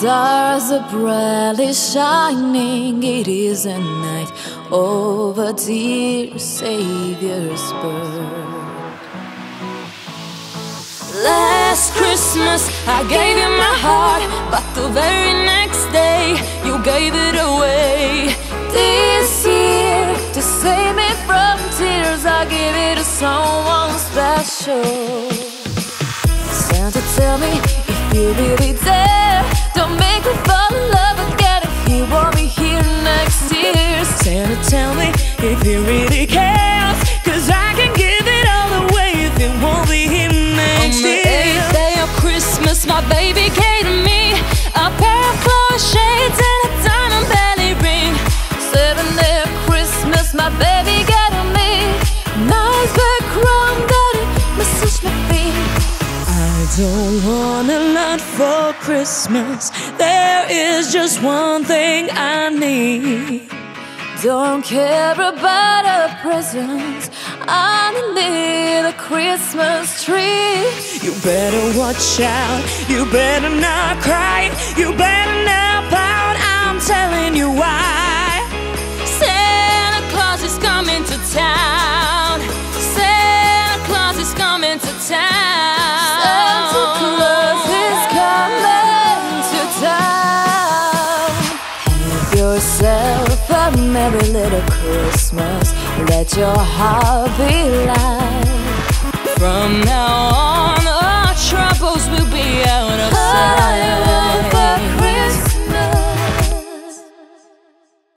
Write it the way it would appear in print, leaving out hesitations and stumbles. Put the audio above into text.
stars are brightly shining. It is a night of a dear Savior's birth. Last Christmas I gave you my heart, but the very next day you gave it away. This year, to save me from tears, I give it to someone special. Santa, tell me if you really dare. Don't make me fall in love again if you won't be here next year. Santa, tell me if you really care, 'cause I can give it all away if you won't be here next year. On the 8th day of Christmas, my baby gave to me a pair of Chloe shades and a diamond belly ring. 7th day of Christmas, my baby gave to me nice big crown that it massages my feet. I don't want a lot for Christmas. There is just one thing I need. Don't care about a present, I need a Christmas tree. You better watch out, you better not cry, you better not pout, I'm telling you why. Santa Claus is coming to town. Santa Claus is coming to town. Santa Claus is coming to town. Have yourself a merry little Christmas. Let your heart be light. From now on